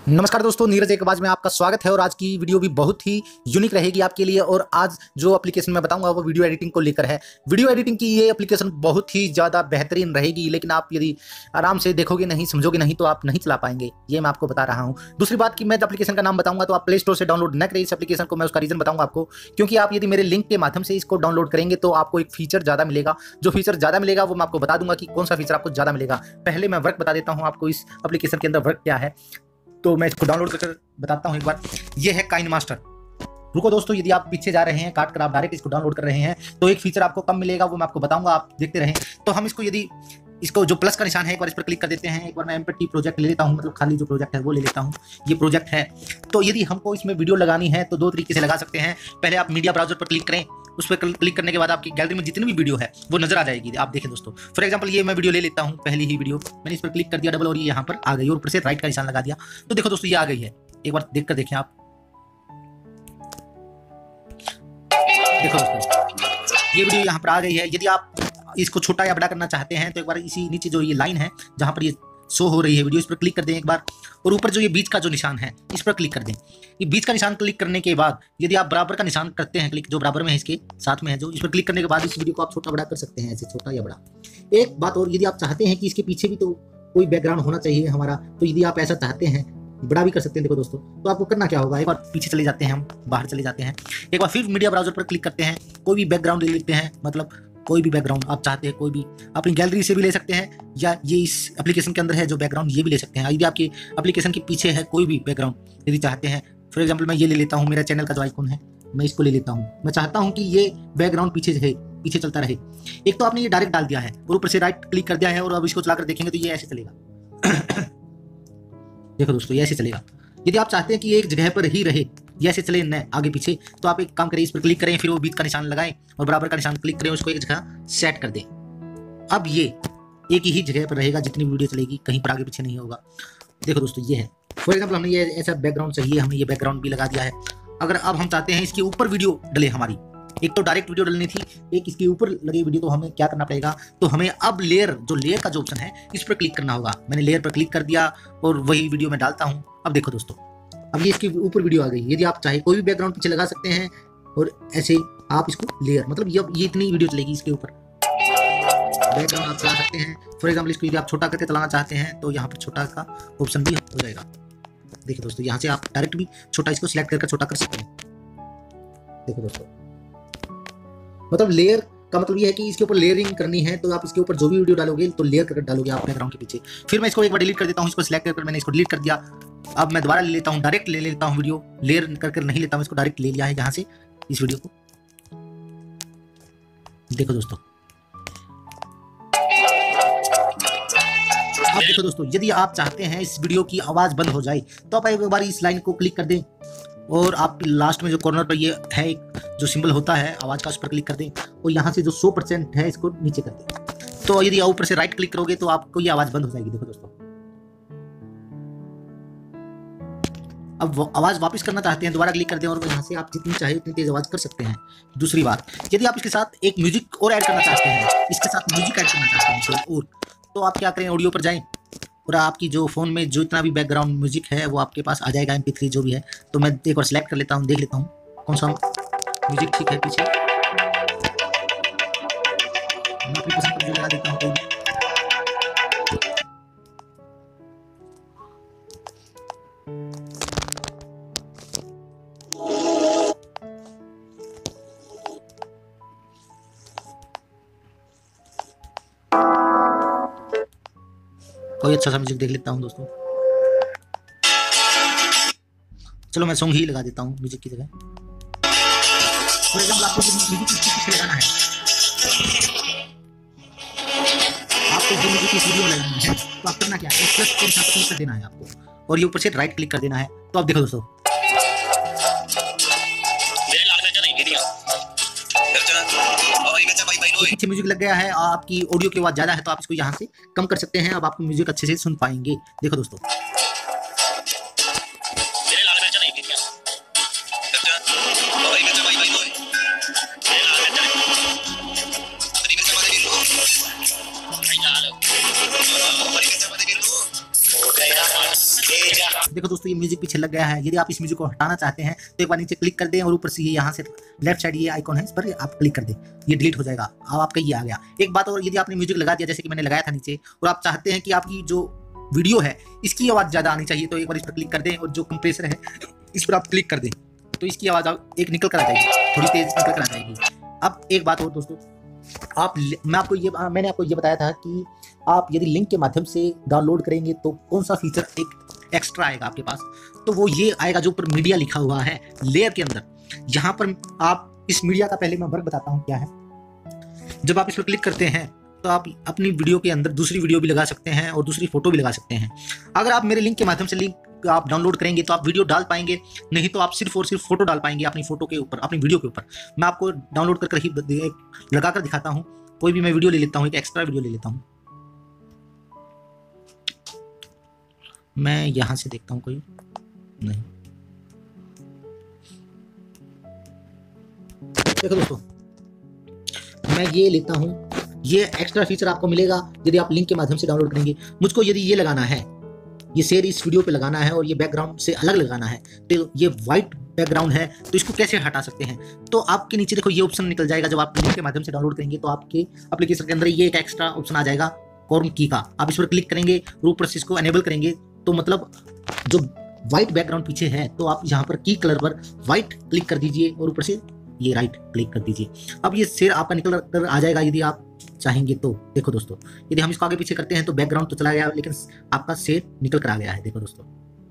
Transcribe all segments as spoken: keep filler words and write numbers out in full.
नमस्कार दोस्तों, नीरज एक आवाज में आपका स्वागत है। और आज की वीडियो भी बहुत ही यूनिक रहेगी आपके लिए। और आज जो एप्लीकेशन मैं बताऊंगा वो वीडियो एडिटिंग को लेकर है। वीडियो एडिटिंग की ये एप्लीकेशन बहुत ही ज़्यादा बेहतरीन रहेगी, लेकिन आप यदि आराम से देखोगे नहीं, समझोगे नहीं, तो आप नहीं चला पाएंगे, ये मैं आपको बता रहा हूँ। दूसरी बात कि मैं एप्लीकेशन का नाम बताऊंगा तो आप प्ले स्टोर से डाउनलोड न करें इस एप्लीकेशन को। मैं उसका रीज़न बताऊंगा आपको, क्योंकि आप यदि मेरे लिंक के माध्यम से इसको डाउनलोड करेंगे तो आपको एक फीचर ज़्यादा मिलेगा। जो फीचर ज़्यादा मिलेगा वो मैं आपको बता दूंगा कि कौन सा फीचर आपको ज़्यादा मिलेगा। पहले मैं वर्क बता देता हूँ आपको, इस एप्लीकेशन के अंदर वर्क क्या है। तो मैं इसको डाउनलोड कर बताता हूँ एक बार। ये है काइनमास्टर। रुको दोस्तों, यदि आप पीछे जा रहे हैं काट कर आप डायरेक्ट इसको डाउनलोड कर रहे हैं तो एक फीचर आपको कम मिलेगा, वो मैं आपको बताऊंगा, आप देखते रहें। तो हम इसको यदि इसको जो प्लस का निशान है एक बार इस पर क्लिक कर देते हैं। एक बार मैं एमपी प्रोजेक्ट ले लेता हूँ, मतलब खाली जो प्रोजेक्ट है वो ले लेता हूँ। ये प्रोजेक्ट है। तो यदि हमको इसमें वीडियो लगानी है तो दो तरीके से लगा सकते हैं। पहले आप मीडिया ब्राउजर पर क्लिक करें, उस पर क्लिक करने के बाद आपकी गैलरी में जितनी भी वीडियो है वो नजर आ जाएगी। आप देखें दोस्तों, फॉर एग्जांपल ये मैं वीडियो ले लेता हूँ, पहली ही वीडियो मैंने इस पर क्लिक कर दिया डबल, और ये यहाँ पर आ गई और ऊपर से राइट का निशान लगा दिया। तो देखो दोस्तों, ये आ गई है। एक बार देख कर देखें आप। देखो दोस्तों, ये वीडियो यहाँ पर आ गई है। यदि आप इसको छोटा या बड़ा करना चाहते हैं तो एक बार इसी नीचे जो ये लाइन है जहाँ पर ये शो हो रही है वीडियो, इस पर क्लिक कर दें एक बार। और ऊपर जो ये बीच का जो निशान है इस पर क्लिक कर दें। ये बीच का निशान क्लिक करने के बाद यदि आप बराबर का निशान करते हैं क्लिक, जो बराबर में है इसके साथ में है, जो इस पर क्लिक करने के बाद इस वीडियो को आप छोटा बड़ा कर सकते हैं, ऐसे छोटा या बड़ा। एक बात और, यदि आप चाहते हैं कि इसके पीछे भी तो कोई बैकग्राउंड होना चाहिए हमारा, तो यदि आप ऐसा चाहते हैं बड़ा भी कर सकते हैं। देखो दोस्तों, तो आपको करना क्या होगा, एक बार पीछे चले जाते हैं, हम बाहर चले जाते हैं। एक बार फिर मीडिया ब्राउजर पर क्लिक करते हैं, कोई भी बैकग्राउंड ले लेते हैं, मतलब कोई भी बैकग्राउंड आप चाहते हैं, कोई भी अपनी गैलरी से भी ले सकते हैं, या ये इस एप्लीकेशन के अंदर है जो बैकग्राउंड ये भी ले सकते हैं। यदि आपकी एप्लीकेशन के पीछे है कोई भी बैकग्राउंड यदि चाहते हैं, फॉर एग्जांपल मैं ये ले लेता हूँ, मेरा चैनल का जो आइकन है मैं इसको ले लेता हूँ। मैं चाहता हूँ कि ये बैकग्राउंड पीछे रहे, पीछे चलता रहे। एक तो आपने ये डायरेक्ट डाल दिया है और ऊपर से राइट क्लिक कर दिया है, और अब इसको चलाकर देखेंगे तो ये ऐसे चलेगा। देखो दोस्तों, ये ऐसे चलेगा। यदि आप चाहते हैं कि ये एक जगह पर ही रहे, ये ऐसे चले न आगे पीछे, तो आप एक काम करें, इस पर क्लिक करें, फिर वो बीच का निशान लगाएं और बराबर का निशान क्लिक करें, उसको एक जगह सेट कर दें। अब ये एक ही जगह पर रहेगा, जितनी वीडियो चलेगी, कहीं पर आगे पीछे नहीं होगा। देखो दोस्तों, ये है। फॉर एग्जांपल हमने ये ऐसा बैकग्राउंड चाहिए, हमने ये बैकग्राउंड भी लगा दिया है। अगर अब हम चाहते हैं इसके ऊपर वीडियो डले हमारी, एक तो डायरेक्ट वीडियो डलनी थी, एक इसके ऊपर लगी वीडियो, तो हमें क्या करना पड़ेगा, तो हमें अब लेयर, जो लेयर का जो ऑप्शन है इस पर क्लिक करना होगा। मैंने लेयर पर क्लिक कर दिया और वही वीडियो में डालता हूँ। अब देखो दोस्तों, अब ये इसके ऊपर वीडियो आ गई। यदि आप चाहे कोई भी बैकग्राउंड पीछे लगा सकते हैं, और ऐसे आप इसको लेयर, मतलब ये ये इतनी वीडियो चलेगी, इसके ऊपर बैकग्राउंड आप चला सकते हैं। फॉर एग्जांपल इसको यदि आप छोटा करके चलाना चाहते हैं तो यहाँ पर छोटा का ऑप्शन भी हो जाएगा। देखिए दोस्तों, यहाँ से आप डायरेक्ट भी छोटा इसको सिलेक्ट करके छोटा कर सकते हैं। देखो दोस्तों, मतलब लेयर का मतलब ये है कि इसके ऊपर लेयरिंग करनी है, तो आप इसके ऊपर जो भी वीडियो डालोगे तो लेयर करके डालोगे आप बैकग्राउंड के पीछे। फिर मैं इसको एक बार डिलीट कर देता हूँ, इसको सिलेक्ट कर मैंने इसको डिलीट कर दिया। अब मैं दोबारा ले लेता हूँ, डायरेक्ट ले लेता हूँ वीडियो, लेयर करके नहीं लेता हूँ, इसको डायरेक्ट ले लिया है यहाँ से इस वीडियो को। देखो दोस्तों, अब देखो दोस्तों, यदि आप चाहते हैं इस वीडियो की आवाज बंद हो जाए तो आप एक बार इस लाइन को क्लिक कर दें, और आप लास्ट में जो कॉर्नर पर ये है एक जो सिंबल होता है आवाज का, उस पर क्लिक कर दें, और यहाँ से जो सौ परसेंट है इसको नीचे कर दें। तो यदि ऊपर से राइट क्लिक करोगे तो आपको ये आवाज बंद हो जाएगी। देखो दोस्तों, अब वो आवाज वापस करना चाहते हैं, दोबारा क्लिक कर दें, और यहाँ से आप जितनी चाहे उतनी तेज आवाज कर सकते हैं। दूसरी बात, यदि आप इसके साथ एक म्यूजिक और ऐड करना चाहते हैं, इसके साथ म्यूजिक ऐड करना चाहते हैं और तो आप क्या करें, ऑडियो पर जाएं और आपकी जो फोन में जो इतना भी बैकग्राउंड म्यूजिक है वो आपके पास आ जाएगा, एम पी थ्री जो भी है। तो मैं एक बार सेलेक्ट कर लेता हूँ, देख लेता हूँ कौन सा म्यूजिक ठीक है पीछे। मैं अपनी पसंद का जो लगा देता हूँ कोई भी। कोई अच्छा सा म्यूजिक देख लेता हूँ दोस्तों। चलो मैं सॉन्ग ही लगा देता हूँ म्यूजिक की जगह। फॉर एग्जांपल आपको म्यूजिक किस चीज़ से लगाना है, आपको जो म्यूजिक की वीडियो लगानी है तो आप करना क्या है, प्लस के साथ क्लिक कर देना है आपको, और ये ऊपर से राइट क्लिक कर देना है। तो आप देखो दोस्तों, पीछे म्यूजिक लग गया है। आपकी ऑडियो की आवाज ज्यादा है तो आप इसको यहाँ से कम कर सकते हैं, अब आपको म्यूजिक अच्छे से सुन पाएंगे। देखो दोस्तों, देखो दोस्तों ये म्यूजिक पीछे लग गया है। यदि आप इस म्यूजिक को हटाना चाहते हैं तो एक बार नीचे क्लिक कर दें और ऊपर से ये यहाँ से लेफ्ट साइड ये आइकॉन है, इस पर आप क्लिक कर दें, ये डिलीट हो जाएगा। अब आपका ये आ गया। एक बात और, यदि आपने म्यूजिक लगा दिया जैसे कि मैंने लगाया था नीचे, और आप चाहते हैं कि आपकी जो वीडियो है इसकी आवाज़ ज़्यादा आनी चाहिए, तो एक बार इस पर क्लिक कर दें और जो कंप्रेसर है इस पर आप क्लिक कर दें तो इसकी आवाज़ एक निकल कर आ जाएगी, थोड़ी तेज निकल कर आ जाएगी। अब एक बात और दोस्तों, आप मैं आपको ये मैंने आपको ये बताया था कि आप यदि लिंक के माध्यम से डाउनलोड करेंगे तो कौन सा फीचर एक एक्स्ट्रा आएगा आपके पास, तो वो ये आएगा जो ऊपर मीडिया लिखा हुआ है लेयर के अंदर। यहाँ पर आप इस मीडिया का पहले मैं वर्क बताता हूँ क्या है। जब आप इस पर क्लिक करते हैं तो आप अपनी वीडियो के अंदर दूसरी वीडियो भी लगा सकते हैं और दूसरी फोटो भी लगा सकते हैं। अगर आप मेरे लिंक के माध्यम से लिंक आप डाउनलोड करेंगे तो आप वीडियो डाल पाएंगे, नहीं तो आप सिर्फ और सिर्फ फोटो डाल पाएंगे अपनी फोटो के ऊपर, अपनी वीडियो के ऊपर। मैं आपको डाउनलोड कर ही लगा कर दिखाता हूँ। कोई भी मैं वीडियो ले लेता हूँ, एक एक्स्ट्रा वीडियो ले लेता हूँ। मैं यहाँ से देखता हूँ कोई नहीं। देखो दोस्तों मैं ये लेता हूँ, ये एक्स्ट्रा फीचर आपको मिलेगा यदि आप लिंक के माध्यम से डाउनलोड करेंगे। मुझको यदि ये लगाना है, ये शेयर इस वीडियो पे लगाना है और ये बैकग्राउंड से अलग लगाना है, तो ये व्हाइट बैकग्राउंड है तो इसको कैसे हटा सकते हैं, तो आपके नीचे देखो ये ऑप्शन निकल जाएगा। जब आप लिंक के माध्यम से डाउनलोड करेंगे तो आपके एप्लीकेशन के अंदर ये एक एक्स्ट्रा ऑप्शन आ जाएगा कॉर्न की का। आप इस पर क्लिक करेंगे और ऊपर से इसको एनेबल करेंगे तो मतलब जो व्हाइट बैकग्राउंड पीछे है तो आप यहाँ पर की कलर पर व्हाइट क्लिक कर दीजिए और ऊपर से ये राइट क्लिक कर दीजिए। अब ये शेयर आपका निकल कर आ जाएगा यदि आप चाहेंगे तो। देखो दोस्तों यदि हम इसको आगे पीछे करते हैं तो बैकग्राउंड तो चला गया लेकिन आपका शेयर निकल कर आ गया है। देखो दोस्तों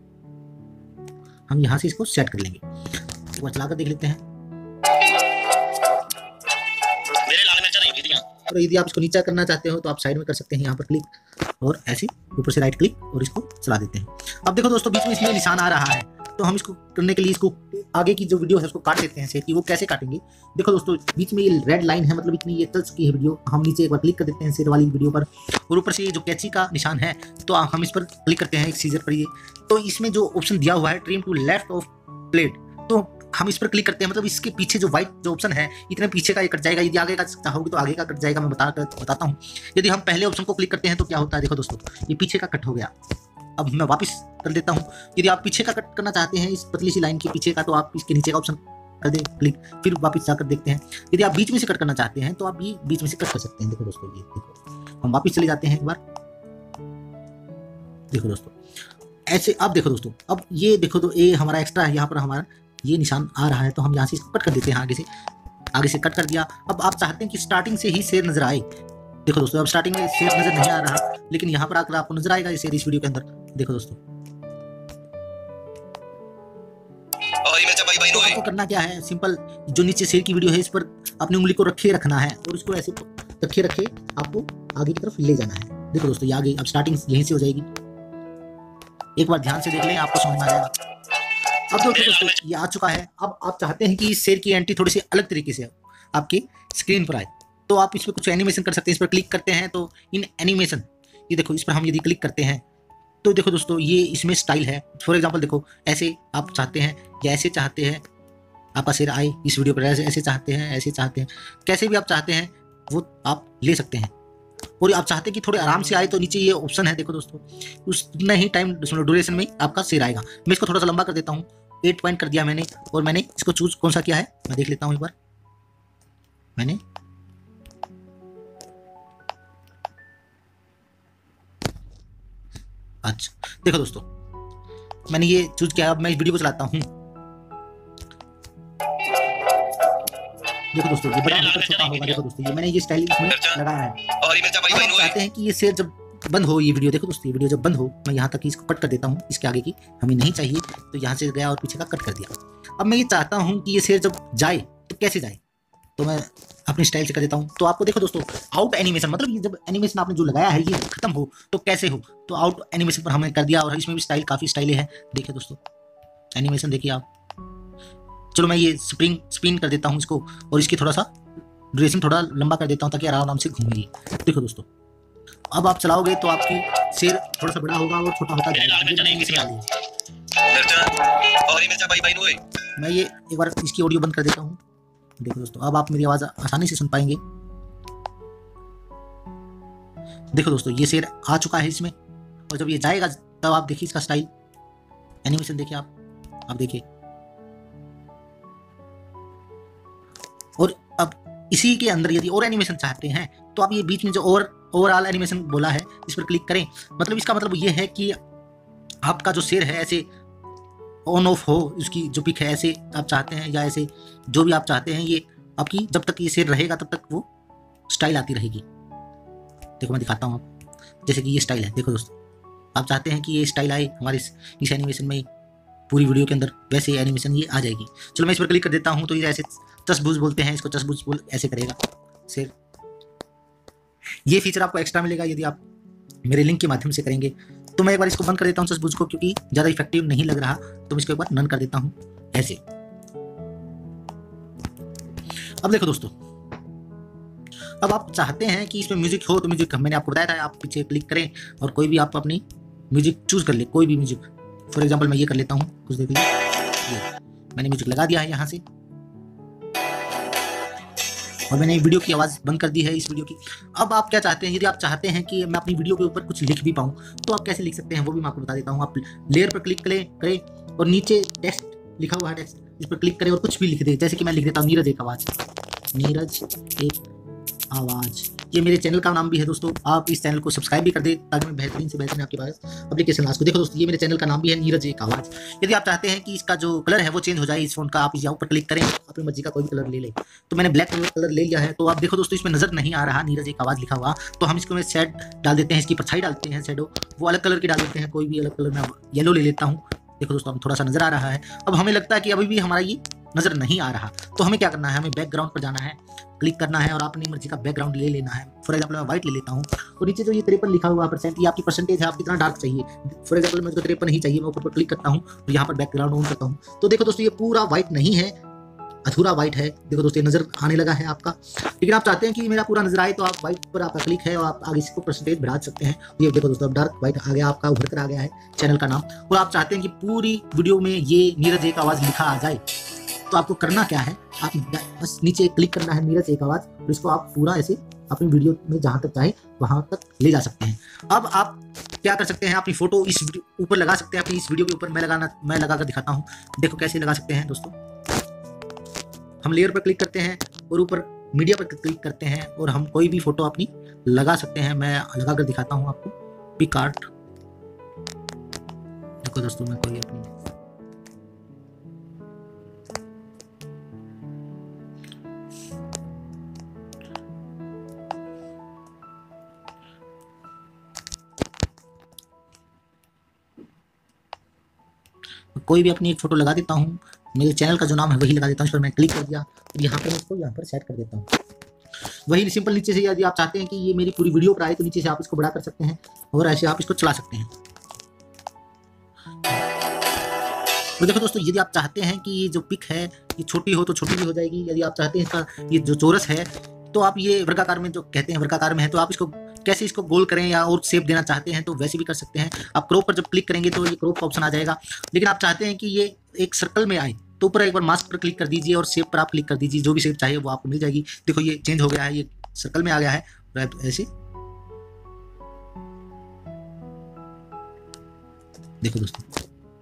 हम यहाँ से इसको सेट कर लेंगे, एक बार चलाकर देख लेते हैं। मेरे लाल मिर्च नहीं वीडियो। और यदि आप इसको नीचा करना चाहते हो तो आप साइड में कर सकते हैं, यहाँ पर क्लिक और ऐसे ऊपर से राइट क्लिक और इसको चला देते हैं। अब देखो दोस्तों बीच में इसमें निशान आ रहा है तो हम इसको करने के लिए इसको आगे की जो वीडियो है उसको काट देते हैं शेयर की। वो कैसे काटेंगे, देखो दोस्तों बीच में ये रेड लाइन है, मतलब इतनी ये चल चुकी है वीडियो। हम नीचे एक बार क्लिक कर देते हैं शेयर वाली वीडियो पर और ऊपर से ये जो कैची का निशान है तो हम इस पर क्लिक करते हैं एक सीजर पर। ये तो इसमें जो ऑप्शन दिया हुआ है trim to left of plate, तो हम इस पर क्लिक करते हैं, मतलब इसके पीछे जो व्हाइट जो ऑप्शन है इतने पीछे का ये कट जाएगा। यदि आगे का चाहोगे तो आगे का कट जाएगा, मैं बता बताता हूँ। यदि हम पहले ऑप्शन को क्लिक करते हैं तो क्या होता है, देखो दोस्तों ये पीछे का कट हो गया। अब मैं वापस कर देता हूँ। यदि आप पीछे का कट करना चाहते हैं इस पतली सी लाइन के पीछे का तो आप इसके नीचे का ऑप्शन कर दें क्लिक, फिर वापस जाकर देखते हैं। यदि आप बीच में से कट करना चाहते हैं तो आप ये बीच में से कट कर सकते हैं। देखो दोस्तों ये देखो हम वापस चले जाते हैं एक बार। देखो दोस्तों ऐसे अब देखो दोस्तों अब ये देखो तो ये हमारा एक्स्ट्रा है, यहाँ पर हमारा ये निशान आ रहा है तो हम यहाँ से इसको कट कर देते हैं। आगे से आगे से कट कर दिया। अब आप चाहते हैं कि स्टार्टिंग से ही शेयर नजर आए। देखो दोस्तों अब स्टार्टिंग में शेयर नजर नहीं आ रहा लेकिन यहाँ पर आकर आपको नजर आएगा ये शेयर इस वीडियो के अंदर। देखो दोस्तों तो आपको करना क्या है, सिंपल जो नीचे शेयर की वीडियो है इस पर अपनी उंगली को रखे रखना है और इसको ऐसे रखे रखे आपको आगे की तरफ ले जाना है। देखो दोस्तों ये आगे अब स्टार्टिंग यहीं से हो जाएगी। एक बार ध्यान से देख लें आपको समझ में आ जाएगा। अब देखो दोस्तों ये आ चुका है। अब आप चाहते हैं कि इस शेयर की एंट्री थोड़ी सी अलग तरीके से आपकी स्क्रीन पर आए तो आप इस पर कुछ एनिमेशन कर सकते हैं। इस पर क्लिक करते हैं तो इन एनिमेशन ये देखो इस पर हम यदि क्लिक करते हैं तो देखो दोस्तों ये इसमें स्टाइल है। फॉर एग्जांपल देखो ऐसे आप चाहते हैं या ऐसे चाहते हैं आपका शेयर आए इस वीडियो पर, ऐसे ऐसे चाहते हैं ऐसे चाहते हैं, कैसे भी आप चाहते हैं वो आप ले सकते हैं। और आप चाहते हैं कि थोड़े आराम से आए तो नीचे ये ऑप्शन है देखो दोस्तों, उतना ही टाइम ड्यूरेशन में आपका शेयर आएगा। मैं इसको थोड़ा सा लंबा कर देता हूँ, एट पॉइंट कर दिया मैंने और मैंने इसको चूज कौन सा किया है मैं देख लेता हूँ एक बार। मैंने अच्छा देखो दोस्तों मैंने ये चूज किया। अब मैं इस वीडियो को चलाता हूँ। देखो दोस्तों ये बड़ा होकर छोटा होगा। देखो दोस्तों ये मैंने ये स्टाइल इसमें लगाया है। हम चाहते हैं कि ये शेयर जब बंद हो ये वीडियो, देखो दोस्तों ये वीडियो जब बंद हो मैं यहाँ तक इसको कट कर देता हूँ। इसके आगे की हमें नहीं चाहिए तो यहाँ से गया और पीछे का कट कर दिया। अब मैं ये चाहता हूँ कि ये शेयर जब जाए तो कैसे जाए, तो मैं अपनी स्टाइल से कर देता हूँ। तो आपको देखो दोस्तों आउट एनिमेशन, मतलब ये जब एनिमेशन आपने जो लगाया है ये खत्म हो तो कैसे हो, तो आउट एनिमेशन पर हमने कर दिया। और इसमें भी स्टाइल काफी स्टाइल है। देखिए दोस्तों एनिमेशन देखिए आप। चलो मैं ये स्प्रिंग स्पिन कर देता हूँ इसको और इसकी थोड़ा सा ड्यूरेशन थोड़ा लंबा कर देता हूँ ताकि आराम से घूमे। देखो दोस्तों अब आप चलाओगे तो आपकी शेयर थोड़ा सा बड़ा होगा और छोटा होता जाएगा। मैं ये एक बार इसकी ऑडियो बंद कर देता हूँ। देखो दोस्तों अब आप मेरी आवाज आसानी से सुन पाएंगे। देखो दोस्तों ये शेयर आ चुका है इसमें और जब ये जाएगा तब आप देखिए इसका स्टाइल एनिमेशन देखिए आप आप देखिए। और अब इसी के अंदर यदि और एनिमेशन चाहते हैं तो आप ये बीच में जो और ओवरऑल एनिमेशन बोला है इस पर क्लिक करें। मतलब इसका मतलब ये है कि आपका जो शेर है ऐसे ऑन ऑफ हो, उसकी जो पिक है ऐसे आप चाहते हैं या ऐसे जो भी आप चाहते हैं, ये आपकी जब तक ये शेर रहेगा तब तक वो स्टाइल आती रहेगी। देखो मैं दिखाता हूँ आप, जैसे कि ये स्टाइल है, देखो दोस्तों आप चाहते हैं कि ये स्टाइल आए हमारे इस एनिमेशन में, पूरी वीडियो के अंदर वैसे एनिमेशन ये आ जाएगी। चलो मैं इस पर क्लिक कर देता हूँ तो ये ऐसे चसबुज बोलते हैं इसको, चसबुज बोल ऐसे करेगा शेर। ये फीचर आपको एक्स्ट्रा मिलेगा यदि आप मेरे लिंक के माध्यम से करेंगे। तो मैं एक बार इसको बंद कर देता हूँ चसबुज को, क्योंकि ज़्यादा इफेक्टिव नहीं लग रहा, तो मैं इसको एक बार नन कर देता हूँ ऐसे। अब देखो दोस्तों, अब आप चाहते हैं कि इसमें म्यूजिक हो तो म्यूजिक मैंने आपको बताया था, आप पीछे क्लिक करें और कोई भी आप अपनी म्यूजिक चूज कर ले, कोई भी म्यूजिक। फॉर एग्जांपल मैं ये कर लेता हूँ, कुछ देख लीजिए ये मैंने म्यूजिक लगा दिया है यहाँ से, और मैंने वीडियो की आवाज़ बंद कर दी है इस वीडियो की। अब आप क्या चाहते हैं, यदि आप चाहते हैं कि मैं अपनी वीडियो के ऊपर कुछ लिख भी पाऊँ तो आप कैसे लिख सकते हैं वो भी मैं आपको बता देता हूँ। आप लेयर पर क्लिक करें करें और नीचे टेक्स्ट लिखा हुआ है, टेक्स्ट इस पर क्लिक करें और कुछ भी लिख दें। जैसे कि मैं लिख देता हूँ नीरज एक आवाज़, नीरज एक आवाज़। ये मेरे चैनल का नाम भी है दोस्तों, आप इस चैनल को सब्सक्राइब भी कर दें ताकि मैं बेहतरीन से बेहतरीन आपके पास एप्लीकेशन लास्ट को। देखो दोस्तों, ये मेरे चैनल का नाम भी है नीरज एक आवाज़। यदि आप चाहते हैं कि इसका जो कलर है वो चेंज हो जाए इस फोन का, आप यहाँ ऊपर क्लिक करें, अपनी मर्जी का कोई भी कलर ले लें। तो मैंने ब्लैक कलर ले लिया है। तो आप देखो दोस्तों, इसमें नजर नहीं आ रहा नीरज एक आवाज़ लिखा हुआ, तो हम इसको में शेड डाल देते हैं, इसकी परछाई डालते हैं, शेडो वो अलग कलर की डाल देते हैं, कोई भी अलग कलर में येलो ले लेता हूँ। देखो दोस्तों, अब थोड़ा सा नजर आ रहा है। अब हमें लगता है कि अभी भी हमारा ये नजर नहीं आ रहा, तो हमें क्या करना है, हमें बैकग्राउंड पर जाना है, क्लिक करना है और अपनी मर्जी का बैकग्राउंड ले लेना है। फॉर एग्जांपल मैं व्हाइट ले लेता हूँ और नीचे जो ये तिरपन लिखा हुआ परसेंट, ये आपकी परसेंटेज है, आप कितना डार्क चाहिए। फॉर एग्जांपल मुझे तिरपन ही चाहिए, मैं ऊपर पर क्लिक करता हूँ और यहाँ पर बैकग्राउंड ऑन करता हूँ। तो देखो दोस्तों, ये पूरा व्हाइट नहीं है, अधूरा व्हाइट है। देखो दोस्तों, नजर आने लगा है आपका। लेकिन आप चाहते हैं कि मेरा पूरा नजर आए तो आप व्हाइट पर आपका क्लिक है और आप आगे इसको परसेंटेज बढ़ा सकते हैं। ये देखो दोस्तों, अब डार्क व्हाइट आ गया आपका, उभर कर आ गया है चैनल का नाम। और आप चाहते हैं कि पूरी वीडियो में ये नीरज एक आवाज़ लिखा आ जाए, तो आपको करना क्या है, आप बस नीचे क्लिक करना है नीरज एक आवाज़, तो इसको आप पूरा ऐसे अपनी वीडियो में जहाँ तक चाहे वहाँ तक ले जा सकते हैं। अब आप क्या कर सकते हैं, अपनी फोटो इस ऊपर लगा सकते हैं, अपनी इस वीडियो के ऊपर मैं लगाना मैं लगा कर दिखाता हूँ। देखो कैसे लगा सकते हैं दोस्तों। हम लेयर पर क्लिक करते हैं और ऊपर मीडिया पर क्लिक करते हैं और हम कोई भी फोटो अपनी लगा सकते हैं। मैं लगा कर दिखाता हूँ आपको, पिक आर्ट। देखो दोस्तों, मैं कोई अपनी कोई भी अपनी एक फोटो लगा देता हूँ, मेरे चैनल का जो नाम है वही लगा देता हूँ। इस पर मैं क्लिक कर दिया और यहाँ पर इसको यहाँ पर सेट कर देता हूँ। वही सिंपल नीचे से, यदि आप चाहते हैं कि ये मेरी पूरी वीडियो पर आए तो नीचे से आप इसको बड़ा कर सकते हैं और ऐसे आप इसको चला सकते हैं। तो देखो दोस्तों, यदि आप चाहते हैं कि ये जो पिक है ये छोटी हो तो छोटी भी हो जाएगी। यदि आप चाहते हैं इसका ये जो चौरस है तो आप ये वर्गाकार में जो कहते हैं वर्गाकार में है, तो आप इसको कैसे इसको गोल करें या और शेप देना चाहते हैं तो वैसे भी कर सकते हैं। आप क्रॉप पर जब क्लिक करेंगे तो ये क्रॉप का ऑप्शन आ जाएगा। लेकिन आप चाहते हैं कि ये एक सर्कल में आए तो ऊपर एक बार मास्क पर क्लिक कर दीजिए और शेप पर आप क्लिक कर दीजिए, जो भी शेप चाहिए वो आपको मिल जाएगी। देखो ये चेंज हो गया है, ये सर्कल में आ गया है ऐसे। देखो दोस्तों,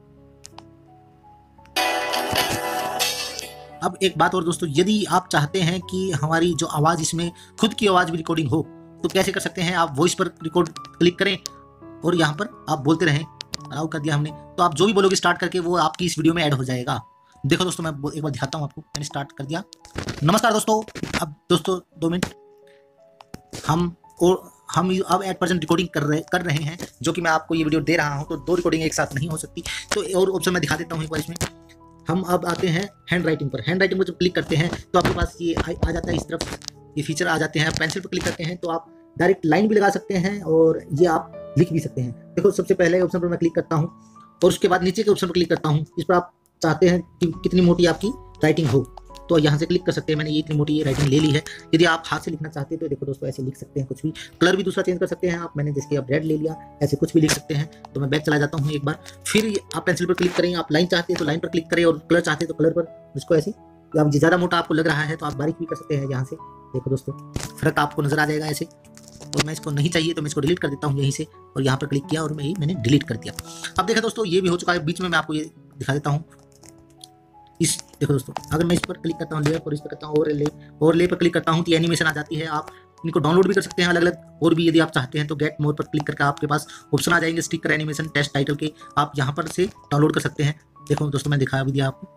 अब एक बात और दोस्तों, यदि आप चाहते हैं कि हमारी जो आवाज़ इसमें खुद की आवाज़ भी रिकॉर्डिंग हो तो कैसे कर सकते हैं। आप वॉइस पर रिकॉर्ड क्लिक करें और यहाँ पर आप बोलते रहें, अलाउ कर दिया हमने, तो आप जो भी बोलोगे स्टार्ट करके वो आपकी इस वीडियो में ऐड हो जाएगा। देखो दोस्तों, मैं एक बार दिखाता हूँ आपको, मैंने स्टार्ट कर दिया। नमस्कार दोस्तों, अब दोस्तों दो मिनट हम और हम अब एट प्रेजेंट रिकॉर्डिंग कर रहे कर रहे हैं, जो कि मैं आपको ये वीडियो दे रहा हूँ, तो दो रिकॉर्डिंग एक साथ नहीं हो सकती। तो और ऑप्शन मैं दिखा देता हूँ एक बार इसमें। हम अब आते हैं हैंड राइटिंग पर। हैंड राइटिंग पर जब क्लिक करते हैं तो आपके पास ये आ जाता है, इस तरफ ये फीचर आ जाते हैं। पेंसिल पर क्लिक करते हैं तो आप डायरेक्ट लाइन भी लगा सकते हैं और ये आप लिख भी सकते हैं। देखो सबसे पहले ऑप्शन पर मैं क्लिक करता हूँ और उसके बाद नीचे के ऑप्शन पर क्लिक करता हूँ। इस पर आप चाहते हैं कि कितनी मोटी आपकी राइटिंग हो तो यहाँ से क्लिक कर सकते हैं। मैंने ये इतनी मोटी ये राइटिंग ले ली है। यदि आप हाथ से लिखना चाहते हैं तो देखो दोस्तों ऐसे लिख सकते हैं, कुछ भी कलर भी दूसरा चेंज कर सकते हैं आप। मैंने जैसे अब रेड ले लिया, ऐसे कुछ भी लिख सकते हैं। तो मैं बैक चला जाता हूँ एक बार, फिर आप पेंसिल पर क्लिक करें। आप लाइन चाहते हैं तो लाइन पर क्लिक करें और कलर चाहते हैं तो कलर पर, इसको ऐसे। आप ज़्यादा मोटा आपको लग रहा है तो आप बारीक भी कर सकते हैं यहाँ से। देखो दोस्तों फर्क आपको नजर आ जाएगा ऐसे। और मैं इसको नहीं चाहिए तो मैं इसको डिलीट कर देता हूँ यहीं से, और यहाँ पर क्लिक किया और मैं ये मैंने डिलीट कर दिया। अब देखा दोस्तों ये भी हो चुका है। बीच में मैं आपको ये दिखा देता हूँ। इस देखो दोस्तों, अगर मैं इस पर क्लिक करता हूँ लेयर पर, इस पर करता हूँ ओवरले, ओवरले पर क्लिक करता हूँ तो ये एनिमेशन आ जाती है। आप इनको डाउनलोड भी कर सकते हैं अलग अलग, और भी यदि आप चाहते हैं तो गेट मोर पर क्लिक करके आपके पास ऑप्शन आ जाएंगे स्टिकर एनिमेशन टेस्ट टाइटल के, आप यहाँ पर से डाउनलोड कर सकते हैं। देखो दोस्तों मैं दिखा भी दिया आपको।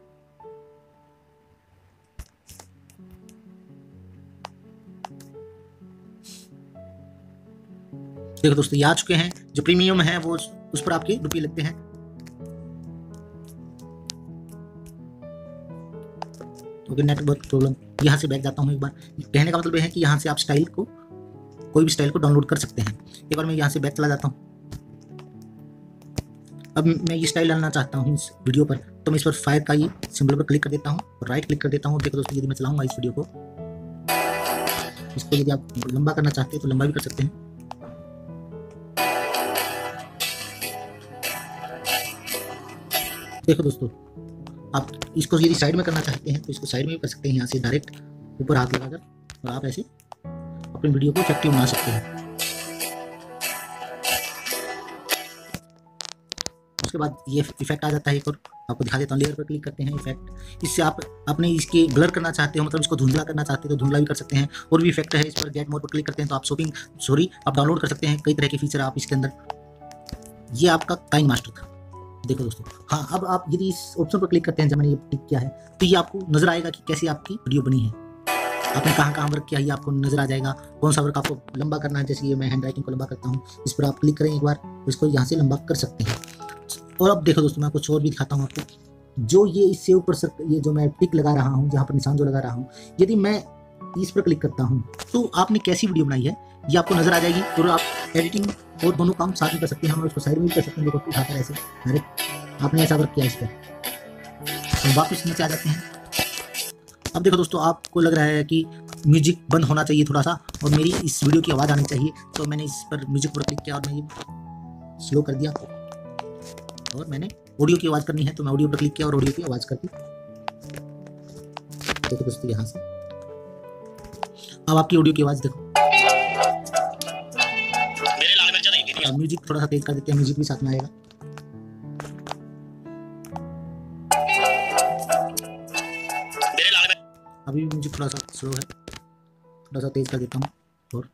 देखो दोस्तों ये आ चुके हैं। जो प्रीमियम है वो उस पर आपके रुपये लगते हैं। ओके, नेटवर्क प्रॉब्लम, यहाँ से बैठ जाता हूँ एक बार। कहने का मतलब ये है कि यहाँ से आप स्टाइल को, कोई भी स्टाइल को डाउनलोड कर सकते हैं। एक बार मैं यहाँ से बैक चला जाता हूँ। अब मैं ये स्टाइल डालना चाहता हूँ इस वीडियो पर, तो मैं इस पर फायर का ये सिंबल पर क्लिक कर देता हूँ और राइट क्लिक कर देता हूँ। देखो दोस्तों यदि मैं चलाऊंगा इस वीडियो को, इसको यदि आप लंबा करना चाहते हैं तो लंबा भी कर सकते हैं। देखो दोस्तों आप इसको यदि साइड में करना चाहते हैं तो इसको साइड में भी कर सकते हैं, यहाँ से डायरेक्ट ऊपर हाथ लगाकर, और आप ऐसे अपनी वीडियो को इफेक्टिव बना सकते हैं। उसके बाद ये इफेक्ट आ जाता है एक और, आपको दिखा देता हूँ। लेयर पर क्लिक करते हैं इफेक्ट, इससे आप अपने इसके ब्लर करना चाहते हो, मतलब इसको धुंधला करना चाहते हो तो धुंधला भी कर सकते हैं। और भी इफेक्ट है इस पर, गेट मोड पर क्लिक करते हैं तो आप शॉपिंग सॉरी आप डाउनलोड कर सकते हैं कई तरह के फीचर आप इसके अंदर। ये आपका काइनमास्टर था। देखो दोस्तों, हाँ अब आप यदि इस ऑप्शन पर क्लिक करते हैं, जब मैंने ये टिक किया है तो ये आपको नजर आएगा कि कैसे आपकी वीडियो बनी है, आपने कहाँ कहाँ वर्क किया है, ये आपको नजर आ जाएगा। कौन सा वर्क आपको लंबा करना है, जैसे ये मैं हैंड राइटिंग को लंबा करता हूँ, इस पर आप क्लिक करें एक बार, इसको यहाँ से लंबा कर सकते हैं। और अब देखो दोस्तों मैं कुछ और भी दिखाता हूँ आपको। जो ये इससे ऊपर से ये जो मैं टिक लगा रहा हूँ, जहाँ पर निशान जो लगा रहा हूँ, यदि मैं इस पर क्लिक करता हूँ तो आपने कैसी वीडियो बनाई है ये आपको नजर आ जाएगी। और आप एडिटिंग और दोनों काम साथ में कर सकते हैं। हम उसको साइड में भी कर सकते हैं। देखो उठाकर ऐसे, अरे आपने ऐसा वर्क किया इस पर, तो वापस नीचे आ जाते हैं। अब देखो दोस्तों आपको लग रहा है कि म्यूजिक बंद होना चाहिए थोड़ा सा, और मेरी इस वीडियो की आवाज़ आनी चाहिए, तो मैंने इस पर म्यूजिक पर क्लिक किया और मैं ये स्लो कर दिया। और मैंने ऑडियो की आवाज़ करनी है तो मैं ऑडियो पर क्लिक किया और ऑडियो की आवाज़ कर दी। देखो दोस्तों यहाँ से अब आपकी ऑडियो की आवाज़ देखो। म्यूजिक थोड़ा सा तेज कर देते हैं, म्यूजिक भी साथ में आएगा। अभी भी म्यूजिक थोड़ा सा स्लो है, थोड़ा सा तेज कर देता हूँ। और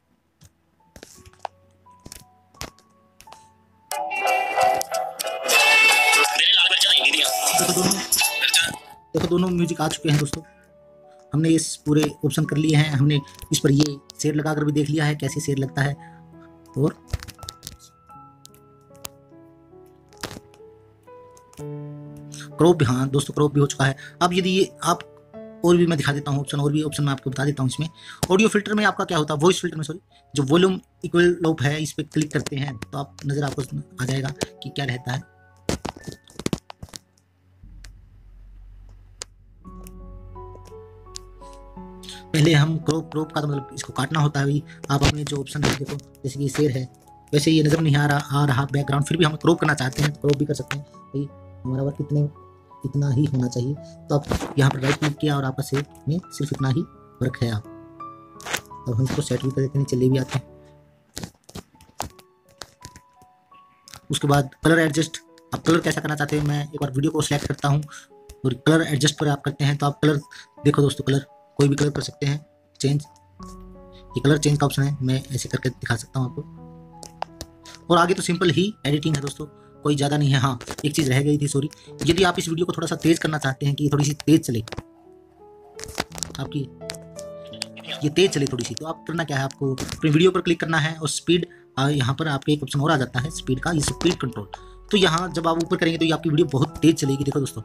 देखो दोनों देखो दोनों म्यूजिक आ चुके हैं दोस्तों। हमने इस पूरे ऑप्शन कर लिए हैं। हमने इस पर ये शेड लगाकर भी देख लिया है कैसे शेड लगता है। और क्रॉप भी, हाँ दोस्तों क्रॉप भी हो चुका है। अब यदि ये आप और भी मैं दिखा देता हूँ ऑप्शन, और भी ऑप्शन मैं आपको बता देता हूँ। इसमें ऑडियो फिल्टर में आपका क्या होता है, वॉइस फिल्टर में सॉरी, जो वॉल्यूम इक्वल लूप है इस पर क्लिक करते हैं तो आप नजर आपको आ जाएगा कि क्या रहता है। पहले हम क्रॉप क्रॉप का तो मतलब इसको काटना होता है। आप अपने जो ऑप्शन है देखो, जैसे कि शेर है, वैसे ये नजर नहीं आ रहा आ रहा बैकग्राउंड, फिर भी हम क्रॉप करना चाहते हैं तो क्रॉप भी कर सकते हैं। भाई हमारा वर्क कितने इतना ही होना चाहिए, तो आप यहाँ पर राइट क्लिक किया और आपका सेव में सिर्फ इतना ही वर्क है। आप अब हम इसको सेट भी कर देते हैं, चले भी आते हैं। उसके बाद कलर एडजस्ट, आप कलर कैसा करना चाहते हैं, मैं एक बार वीडियो को सिलेक्ट करता हूँ और कलर एडजस्ट पर आप करते हैं तो आप कलर देखो दोस्तों, कलर कोई भी कलर कर सकते हैं चेंज। ये कलर चेंज का ऑप्शन है, मैं ऐसे करके दिखा सकता हूँ आपको। और आगे तो सिंपल ही एडिटिंग है दोस्तों, कोई ज़्यादा नहीं है। हाँ एक चीज़ रह गई थी सॉरी, यदि आप इस वीडियो को थोड़ा सा तेज़ करना चाहते हैं कि ये थोड़ी सी तेज़ चले, आपकी ये तेज़ चले थोड़ी सी, तो आप करना क्या है, आपको अपनी वीडियो पर क्लिक करना है और स्पीड, यहाँ पर आपके एक ऑप्शन और आ जाता है स्पीड का, ये स्पीड कंट्रोल। तो यहाँ जब आप ऊपर करेंगे तो ये आपकी वीडियो बहुत तेज़ चलेगी। देखो दोस्तों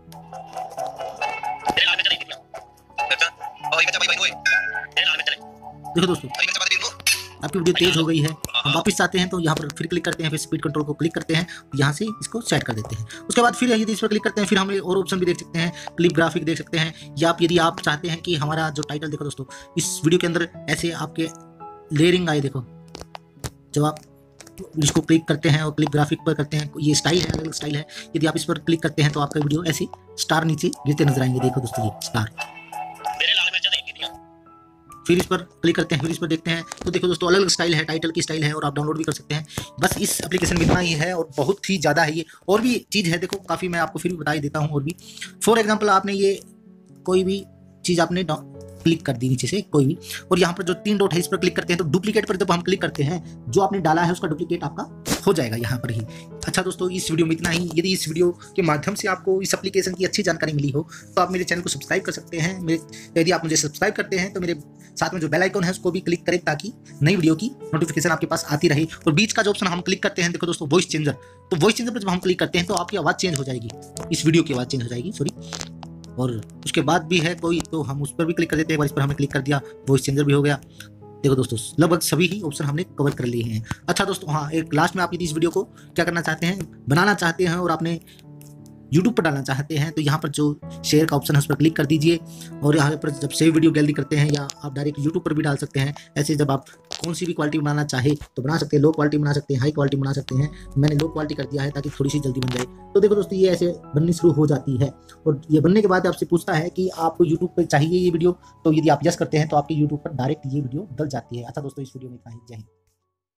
देखो दोस्तों आपकी वीडियो तेज हो गई है। हम वापस आते हैं तो यहाँ पर फिर क्लिक करते हैं, फिर स्पीड कंट्रोल को क्लिक करते हैं, यहाँ से इसको सेट कर देते हैं। उसके बाद फिर यदि इस पर क्लिक करते हैं फिर हम और ऑप्शन भी देख सकते हैं, क्लिप ग्राफिक देख सकते हैं, या आप यदि आप चाहते हैं कि हमारा जो टाइटल, देखो दोस्तों इस वीडियो के अंदर ऐसे आपके लेयरिंग आए, देखो जब आप इसको क्लिक करते हैं और क्लिप ग्राफिक पर करते हैं, ये स्टाइल है, अलग अलग स्टाइल है। यदि आप इस पर क्लिक करते हैं तो आपका वीडियो ऐसे स्टार नीचे गिरते नजर आएंगे। देखो दोस्तों ये स्टार, फिर इस पर क्लिक करते हैं, फिर इस पर देखते हैं तो देखो दोस्तों अलग अलग स्टाइल है, टाइटल की स्टाइल है और आप डाउनलोड भी कर सकते हैं। बस इस एप्लीकेशन में इतना ही है और बहुत ही ज़्यादा है ये। और भी चीज़ है देखो काफ़ी, मैं आपको फिर भी बता ही देता हूँ और भी। फॉर एग्जाम्पल आपने ये कोई भी चीज़ आपने क्लिक कर दी नीचे से कोई भी, और यहाँ पर जो तीन डॉट है इस पर क्लिक करते हैं तो डुप्लीकेट पर जब हम क्लिक करते हैं जो आपने डाला है उसका डुप्लीकेट आपका हो जाएगा यहाँ पर ही। अच्छा दोस्तों इस वीडियो में इतना ही। यदि इस वीडियो के माध्यम से आपको इस एप्लीकेशन की अच्छी जानकारी मिली हो तो आप मेरे चैनल को सब्सक्राइब कर सकते हैं। मेरे यदि आप मुझे सब्सक्राइब करते हैं तो मेरे साथ में जो बेल आइकन है उसको भी क्लिक करें ताकि नई वीडियो की नोटिफिकेशन आपके पास आती रहे। और बीच का जो ऑप्शन हम क्लिक करते हैं देखो दोस्तों वॉइस चेंजर, तो वॉइस चेंजर पर जब हम क्लिक करते हैं तो आपकी आवाज़ चेंज हो जाएगी, इस वीडियो की आवाज़ चेंज हो जाएगी सॉरी। और उसके बाद भी है कोई तो हम उस पर भी क्लिक कर देते हैं, एक बार इस पर हमने क्लिक कर दिया वॉइस चेंजर भी हो गया। देखो दोस्तों लगभग सभी ही ऑप्शन हमने कवर कर लिए हैं। अच्छा दोस्तों हाँ, एक लास्ट में आप यदि इस वीडियो को क्या करना चाहते हैं, बनाना चाहते हैं और आपने यूट्यूब पर डालना चाहते हैं तो यहाँ पर जो शेयर का ऑप्शन है उस पर क्लिक कर दीजिए। और यहाँ पर जब सेव वीडियो गैलरी करते हैं या आप डायरेक्ट यूट्यूब पर भी डाल सकते हैं। ऐसे जब आप कौन सी भी क्वालिटी बनाना चाहे तो बना सकते हैं, लो क्वालिटी बना सकते हैं, हाई क्वालिटी बना सकते हैं। मैंने लो क्वालिटी कर दिया है ताकि थोड़ी सी जल्दी बन जाए। तो देखो दोस्तों ये ऐसे बननी शुरू हो जाती है और ये बनने के बाद आपसे पूछता है कि आपको यूट्यूब पर चाहिए ये वीडियो, तो यदि आप यस करते हैं तो आपके यूट्यूब पर डायरेक्ट ये वीडियो डल जाती है। अच्छा दोस्तों इस वीडियो में इतना ही, जय हिंद।